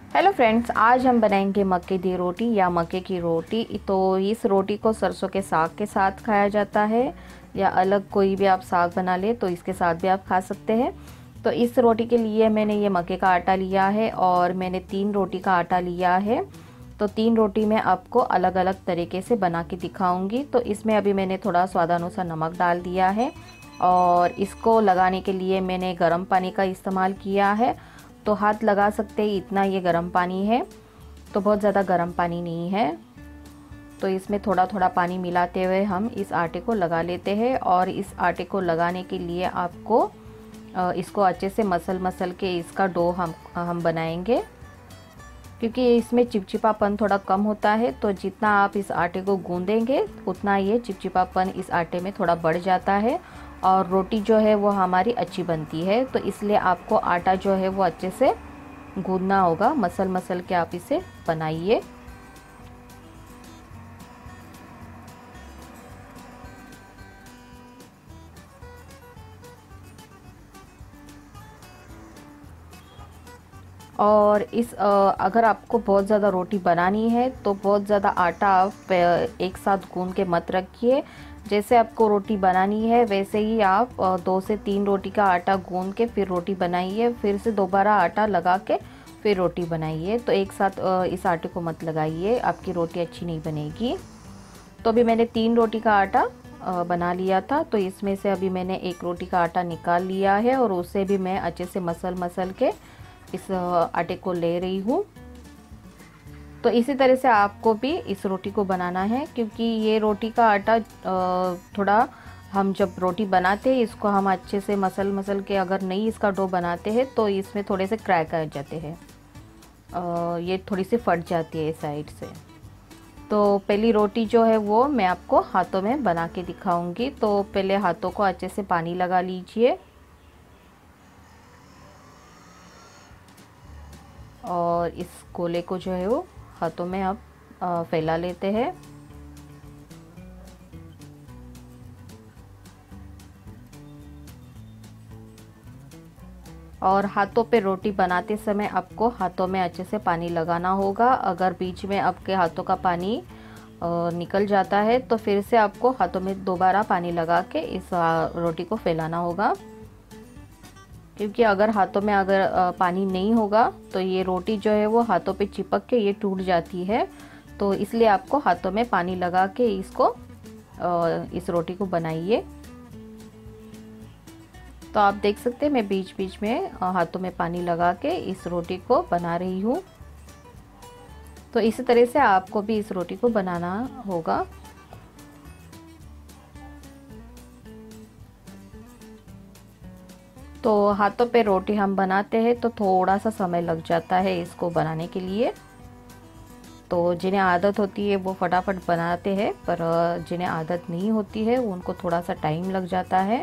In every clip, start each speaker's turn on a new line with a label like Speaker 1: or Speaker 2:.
Speaker 1: Hello friends, आज हम बनाएंगे मक्के दी रोटी या मक्के की रोटी। तो इस रोटी को सरसों के साग के साथ खाया जाता है या अलग कोई भी आप साग बना ले तो इसके साथ भी आप खा सकते हैं। तो इस रोटी के लिए मैंने ये मक्के का आटा लिया है और मैंने 3 रोटी का आटा लिया है। तो 3 रोटी मैं आपको अलग अलग तरीके से बना के दिखाऊंगी। तो इसमें अभी मैंने थोड़ा स्वादानुसार नमक डाल दिया है और इसको लगाने के लिए मैंने गर्म पानी का इस्तेमाल किया है। तो हाथ लगा सकते हैं, इतना ये गर्म पानी है, तो बहुत ज़्यादा गर्म पानी नहीं है। तो इसमें थोड़ा थोड़ा पानी मिलाते हुए हम इस आटे को लगा लेते हैं। और इस आटे को लगाने के लिए आपको इसको अच्छे से मसल के इसका डो हम बनाएंगे, क्योंकि इसमें चिपचिपापन थोड़ा कम होता है। तो जितना आप इस आटे को गूंदेंगे उतना ये चिपचिपापन इस आटे में थोड़ा बढ़ जाता है और रोटी जो है वो हमारी अच्छी बनती है। तो इसलिए आपको आटा जो है वो अच्छे से गूंदना होगा, मसल के आप इसे बनाइए। और अगर आपको बहुत ज़्यादा रोटी बनानी है तो बहुत ज़्यादा आटा आप एक साथ गूंद के मत रखिए। जैसे आपको रोटी बनानी है वैसे ही आप 2 से 3 रोटी का आटा गूंद के फिर रोटी बनाइए, फिर से दोबारा आटा लगा के फिर रोटी बनाइए। तो एक साथ इस आटे को मत लगाइए, आपकी रोटी अच्छी नहीं बनेगी। तो अभी मैंने 3 रोटी का आटा बना लिया था। तो इसमें से अभी मैंने 1 रोटी का आटा निकाल लिया है और उसे भी मैं अच्छे से मसल के इस आटे को ले रही हूँ। तो इसी तरह से आपको भी इस रोटी को बनाना है, क्योंकि ये रोटी का आटा थोड़ा हम जब रोटी बनाते हैं इसको हम अच्छे से मसल के अगर नहीं इसका डो बनाते हैं तो इसमें थोड़े से क्रैक आ जाते हैं, ये थोड़ी सी फट जाती है साइड से। तो पहली रोटी जो है वो मैं आपको हाथों में बना के दिखाऊंगी। तो पहले हाथों को अच्छे से पानी लगा लीजिए और इस गोले को जो है वो हाथों में अब फैला लेते हैं। और हाथों पे रोटी बनाते समय आपको हाथों में अच्छे से पानी लगाना होगा। अगर बीच में आपके हाथों का पानी निकल जाता है तो फिर से आपको हाथों में दोबारा पानी लगा के इस रोटी को फैलाना होगा, क्योंकि अगर हाथों में पानी नहीं होगा तो ये रोटी जो है वो हाथों पे चिपक के ये टूट जाती है। तो इसलिए आपको हाथों में पानी लगा के इस रोटी को बनाइए। तो आप देख सकते हैं मैं बीच बीच में हाथों में पानी लगा के इस रोटी को बना रही हूँ। तो इसी तरह से आपको भी इस रोटी को बनाना होगा। तो हाथों पे रोटी हम बनाते हैं तो थोड़ा सा समय लग जाता है इसको बनाने के लिए। तो जिन्हें आदत होती है वो फटाफट बनाते हैं, पर जिन्हें आदत नहीं होती है उनको थोड़ा सा टाइम लग जाता है।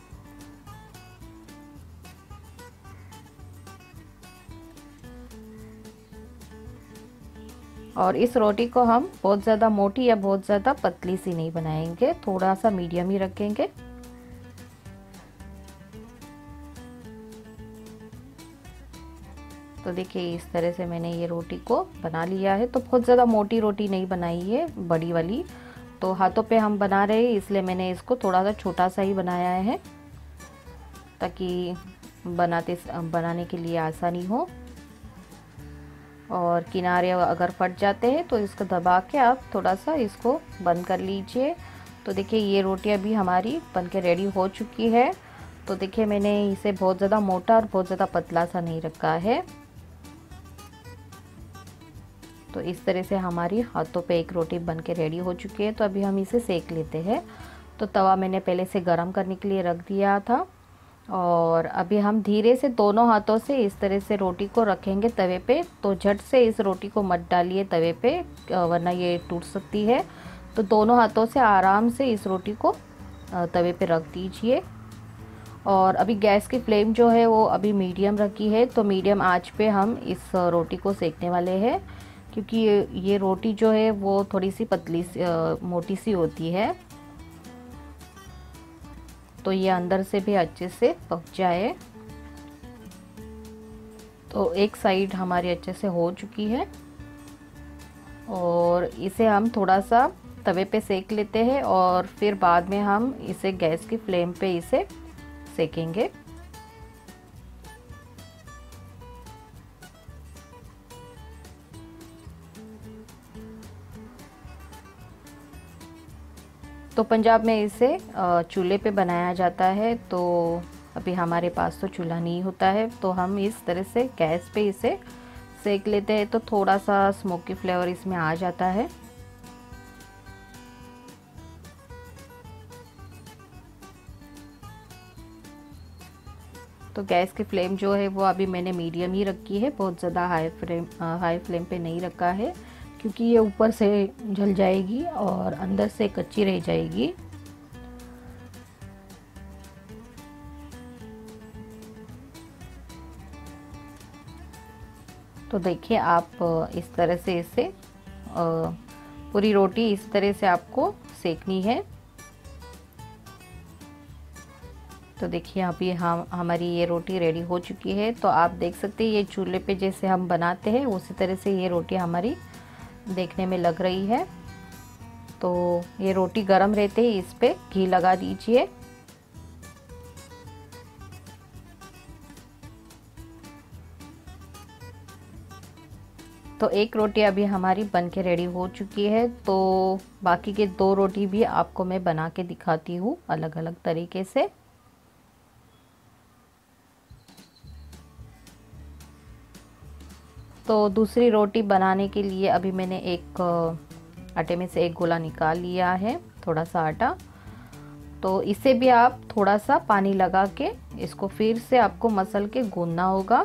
Speaker 1: और इस रोटी को हम बहुत ज़्यादा मोटी या बहुत ज़्यादा पतली सी नहीं बनाएंगे, थोड़ा सा मीडियम ही रखेंगे। तो देखिए इस तरह से मैंने ये रोटी को बना लिया है। तो बहुत ज़्यादा मोटी रोटी नहीं बनाई है, बड़ी वाली। तो हाथों पे हम बना रहे हैं इसलिए मैंने इसको थोड़ा सा छोटा सा ही बनाया है, ताकि बनाने के लिए आसानी हो। और किनारे अगर फट जाते हैं तो इसको दबा के आप थोड़ा सा इसको बंद कर लीजिए। तो देखिए ये रोटी अभी हमारी बन के रेडी हो चुकी है। तो देखिए मैंने इसे बहुत ज़्यादा मोटा और बहुत ज़्यादा पतला सा नहीं रखा है। तो इस तरह से हमारी हाथों पे एक रोटी बन के रेडी हो चुकी है। तो अभी हम इसे सेक लेते हैं। तो तवा मैंने पहले से गरम करने के लिए रख दिया था और अभी हम धीरे से दोनों हाथों से इस तरह से रोटी को रखेंगे तवे पे। तो झट से इस रोटी को मत डालिए तवे पे, वरना ये टूट सकती है। तो दोनों हाथों से आराम से इस रोटी को तवे पे रख दीजिए। और अभी गैस की फ्लेम जो है वो अभी मीडियम रखी है। तो मीडियम आंच पे हम इस रोटी को सेकने वाले हैं, क्योंकि ये रोटी जो है वो थोड़ी सी पतली मोटी सी होती है, तो ये अंदर से भी अच्छे से पक जाए। तो एक साइड हमारी अच्छे से हो चुकी है और इसे हम थोड़ा सा तवे पे सेक लेते हैं और फिर बाद में हम इसे गैस की फ्लेम पे इसे सेकेंगे। तो पंजाब में इसे चूल्हे पे बनाया जाता है, तो अभी हमारे पास तो चूल्हा नहीं होता है, तो हम इस तरह से गैस पे इसे सेक लेते हैं, तो थोड़ा सा स्मोकी फ्लेवर इसमें आ जाता है। तो गैस की फ्लेम जो है वो अभी मैंने मीडियम ही रखी है, बहुत ज़्यादा हाई फ्लेम पे नहीं रखा है, क्योंकि ये ऊपर से जल जाएगी और अंदर से कच्ची रह जाएगी। तो देखिए आप इस तरह से इसे पूरी रोटी इस तरह से आपको सेकनी है। तो देखिए अभी हमारी ये रोटी रेडी हो चुकी है। तो आप देख सकते हैं ये चूल्हे पे जैसे हम बनाते हैं उसी तरह से ये रोटी हमारी देखने में लग रही है। तो ये रोटी गरम रहते ही इस पे घी लगा दीजिए। तो एक रोटी अभी हमारी बन के रेडी हो चुकी है। तो बाकी के 2 रोटी भी आपको मैं बना के दिखाती हूँ अलग अलग तरीके से। तो दूसरी रोटी बनाने के लिए अभी मैंने एक आटे में से एक गोला निकाल लिया है, थोड़ा सा आटा। तो इसे भी आप थोड़ा सा पानी लगा के इसको फिर से आपको मसल के गूंदना होगा।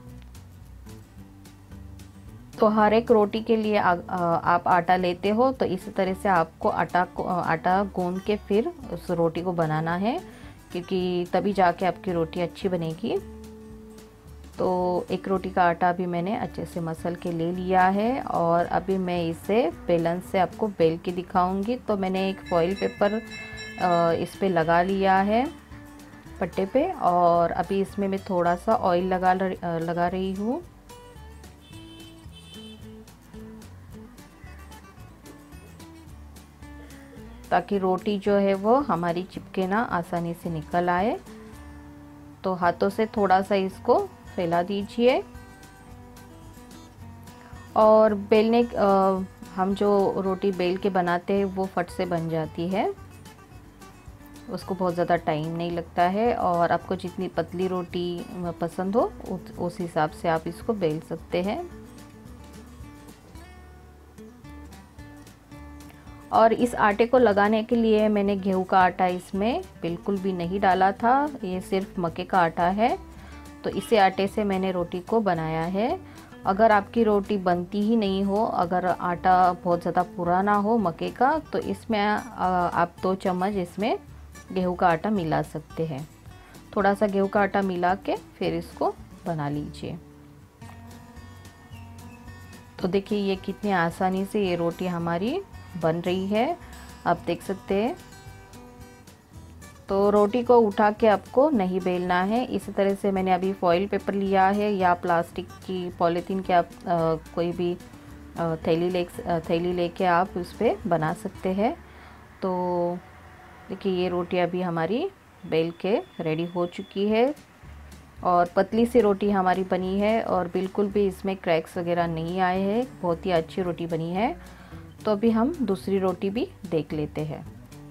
Speaker 1: तो हर एक रोटी के लिए आप आटा लेते हो तो इसी तरह से आपको आटा गूंद के फिर उस रोटी को बनाना है, क्योंकि तभी जाके आपकी रोटी अच्छी बनेगी। तो एक रोटी का आटा भी मैंने अच्छे से मसल के ले लिया है और अभी मैं इसे बेलन से आपको बेल के दिखाऊंगी। तो मैंने एक फॉइल पेपर इस पे लगा लिया है पट्टे पे, और अभी इसमें मैं थोड़ा सा ऑयल लगा रही हूँ। ताकि रोटी जो है वो हमारी चिपके ना, आसानी से निकल आए। तो हाथों से थोड़ा सा इसको फैला दीजिए और बेलने हम जो रोटी बेल के बनाते हैं वो फट से बन जाती है, उसको बहुत ज़्यादा टाइम नहीं लगता है। और आपको जितनी पतली रोटी पसंद हो उस हिसाब से आप इसको बेल सकते हैं। और इस आटे को लगाने के लिए मैंने गेहूं का आटा इसमें बिल्कुल भी नहीं डाला था, ये सिर्फ मक्के का आटा है। तो इसे आटे से मैंने रोटी को बनाया है। अगर आपकी रोटी बनती ही नहीं हो, अगर आटा बहुत ज़्यादा पुराना हो मक्के का, तो इसमें आप 2 चम्मच इसमें गेहूं का आटा मिला सकते हैं। थोड़ा सा गेहूं का आटा मिला के फिर इसको बना लीजिए। तो देखिए ये कितनी आसानी से ये रोटी हमारी बन रही है, आप देख सकते हैं। तो रोटी को उठा के आपको नहीं बेलना है। इसी तरह से मैंने अभी फॉइल पेपर लिया है या प्लास्टिक की पॉलीथीन के आप कोई भी थैली लेके आप उस पर बना सकते हैं। तो देखिए ये रोटी अभी हमारी बेल के रेडी हो चुकी है और पतली सी रोटी हमारी बनी है और बिल्कुल भी इसमें क्रैक्स वगैरह नहीं आए हैं, बहुत ही अच्छी रोटी बनी है। तो अभी हम दूसरी रोटी भी देख लेते हैं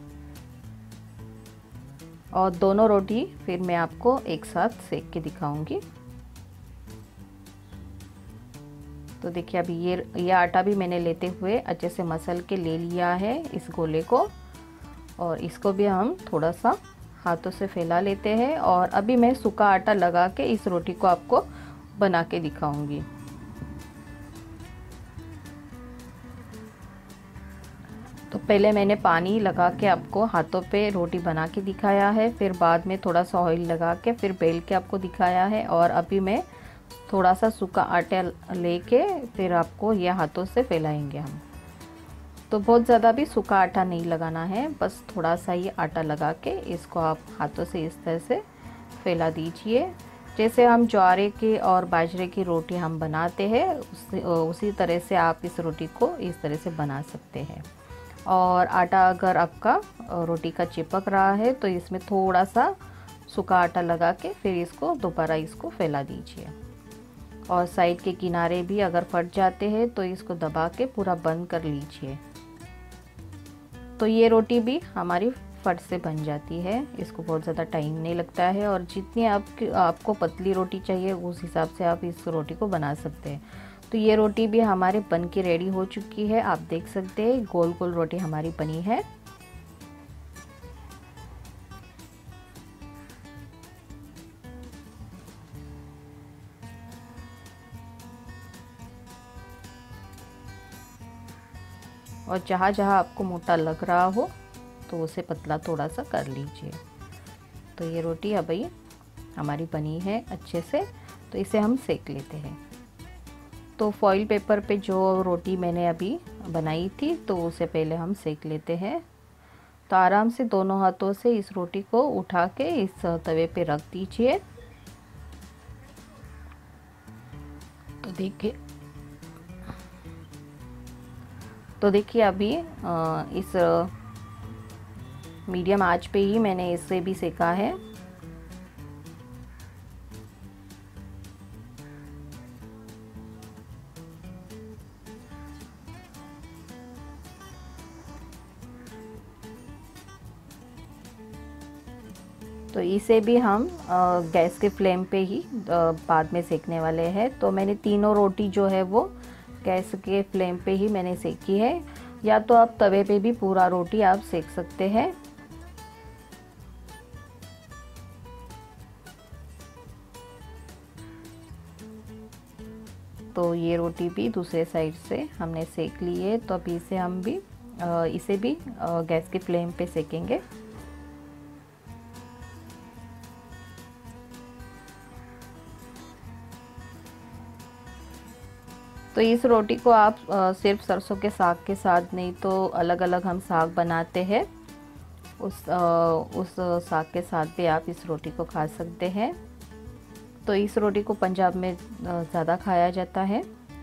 Speaker 1: और दोनों रोटी फिर मैं आपको एक साथ सेक के दिखाऊंगी। तो देखिए अभी ये आटा भी मैंने लेते हुए अच्छे से मसल के ले लिया है इस गोले को, और इसको भी हम थोड़ा सा हाथों से फैला लेते हैं। और अभी मैं सूखा आटा लगा के इस रोटी को आपको बना के दिखाऊंगी। तो पहले मैंने पानी लगा के आपको हाथों पे रोटी बना के दिखाया है, फिर बाद में थोड़ा सा ऑयल लगा के फिर बेल के आपको दिखाया है, और अभी मैं थोड़ा सा सूखा आटा लेके फिर आपको ये हाथों से फैलाएंगे हम। तो बहुत ज़्यादा भी सूखा आटा नहीं लगाना है, बस थोड़ा सा ही आटा लगा के इसको आप हाथों से इस तरह से फैला दीजिए। जैसे हम ज्वारे की और बाजरे की रोटी हम बनाते हैं उसी तरह से आप इस रोटी को इस तरह से बना सकते हैं। और आटा अगर आपका रोटी का चिपक रहा है तो इसमें थोड़ा सा सूखा आटा लगा के फिर इसको दोबारा इसको फैला दीजिए। और साइड के किनारे भी अगर फट जाते हैं तो इसको दबा के पूरा बंद कर लीजिए। तो ये रोटी भी हमारी फट से बन जाती है, इसको बहुत ज़्यादा टाइम नहीं लगता है। और जितनी आपको पतली रोटी चाहिए उस हिसाब से आप इस रोटी को बना सकते हैं। तो ये रोटी भी हमारी बन के रेडी हो चुकी है, आप देख सकते हैं गोल गोल रोटी हमारी बनी है। और जहाँ जहाँ आपको मोटा लग रहा हो तो उसे पतला थोड़ा सा कर लीजिए। तो ये रोटी अभी हमारी बनी है अच्छे से, तो इसे हम सेक लेते हैं। तो फॉइल पेपर पे जो रोटी मैंने अभी बनाई थी तो उसे पहले हम सेक लेते हैं। तो आराम से दोनों हाथों से इस रोटी को उठा के इस तवे पे रख दीजिए। तो देखिए अभी इस मीडियम आंच पे ही मैंने इसे भी सेका है। तो इसे भी हम गैस के फ्लेम पे ही बाद में सेकने वाले हैं। तो मैंने तीनों रोटी जो है वो गैस के फ्लेम पे ही मैंने सेकी है, या तो आप तवे पे भी पूरा रोटी आप सेक सकते हैं। तो ये रोटी भी दूसरे साइड से हमने सेक ली है। तो अभी इसे भी गैस के फ्लेम पे सेकेंगे। तो इस रोटी को आप सिर्फ सरसों के साग के साथ नहीं तो अलग अलग हम साग बनाते हैं उस साग के साथ भी आप इस रोटी को खा सकते हैं। तो इस रोटी को पंजाब में ज़्यादा खाया जाता है।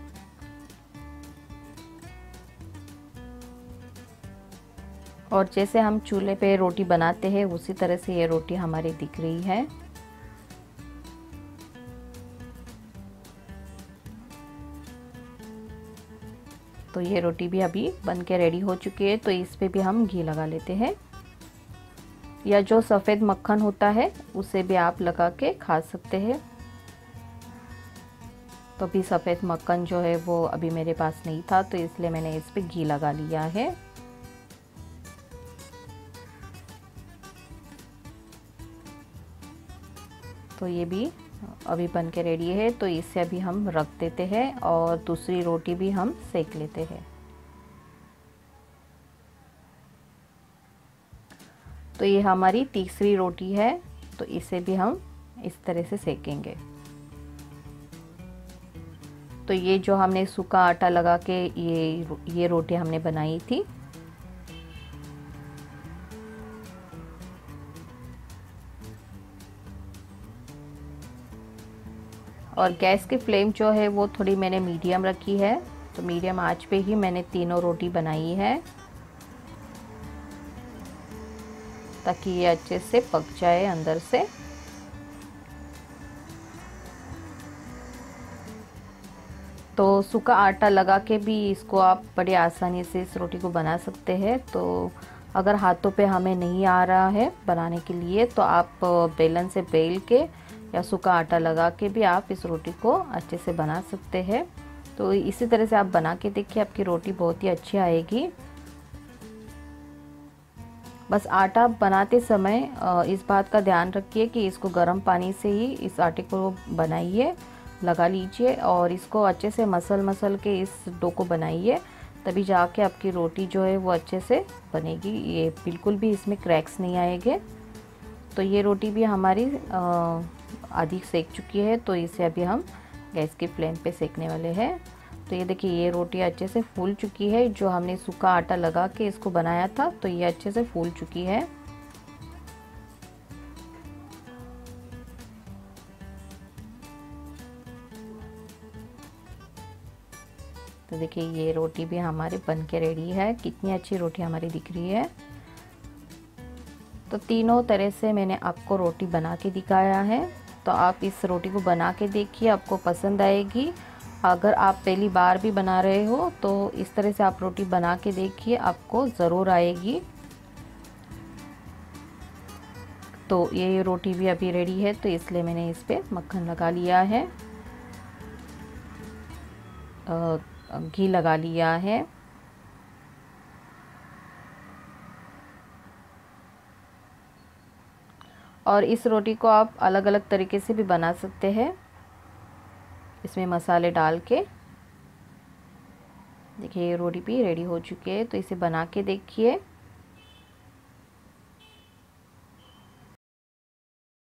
Speaker 1: और जैसे हम चूल्हे पे रोटी बनाते हैं उसी तरह से ये रोटी हमारी दिख रही है। तो ये रोटी भी अभी बन के रेडी हो चुकी है। तो इस पे भी हम घी लगा लेते हैं, या जो सफ़ेद मक्खन होता है उसे भी आप लगा के खा सकते हैं। तो अभी सफ़ेद मक्खन जो है वो अभी मेरे पास नहीं था तो इसलिए मैंने इस पे घी लगा लिया है। तो ये भी अभी बन के रेडी है। तो इसे अभी हम रख देते हैं और दूसरी रोटी भी हम सेक लेते हैं। तो ये हमारी तीसरी रोटी है, तो इसे भी हम इस तरह से सेकेंगे। तो ये जो हमने सूखा आटा लगा के ये रोटी हमने बनाई थी। और गैस की फ्लेम जो है वो थोड़ी मैंने मीडियम रखी है। तो मीडियम आंच पे ही मैंने तीनों रोटी बनाई है ताकि ये अच्छे से पक जाए अंदर से। तो सूखा आटा लगा के भी इसको आप बड़ी आसानी से इस रोटी को बना सकते हैं। तो अगर हाथों पे हमें नहीं आ रहा है बनाने के लिए तो आप बेलन से बेल के या सूखा आटा लगा के भी आप इस रोटी को अच्छे से बना सकते हैं। तो इसी तरह से आप बना के देखिए, आपकी रोटी बहुत ही अच्छी आएगी। बस आटा बनाते समय इस बात का ध्यान रखिए कि इसको गर्म पानी से ही इस आटे को बनाइए, लगा लीजिए और इसको अच्छे से मसल के इस डो को बनाइए, तभी जाके आपकी रोटी जो है वो अच्छे से बनेगी। ये बिल्कुल भी इसमें क्रैक्स नहीं आएंगे। तो ये रोटी भी हमारी आधी सेक चुकी है। तो इसे अभी हम गैस की फ्लेम पे सेकने वाले हैं। तो ये देखिए ये रोटी अच्छे से फूल चुकी है। जो हमने सूखा आटा लगा के इसको बनाया था तो ये अच्छे से फूल चुकी है। तो देखिए ये रोटी भी हमारी बन के रेडी है। कितनी अच्छी रोटी हमारी दिख रही है। तो तीनों तरह से मैंने आपको रोटी बना के दिखाया है। तो आप इस रोटी को बना के देखिए, आपको पसंद आएगी। अगर आप पहली बार भी बना रहे हो तो इस तरह से आप रोटी बना के देखिए, आपको ज़रूर आएगी। तो ये रोटी भी अभी रेडी है, तो इसलिए मैंने इस पर मक्खन लगा लिया है, घी लगा लिया है। और इस रोटी को आप अलग अलग तरीके से भी बना सकते हैं, इसमें मसाले डाल के। देखिए ये रोटी भी रेडी हो चुकी है, तो इसे बना के देखिए।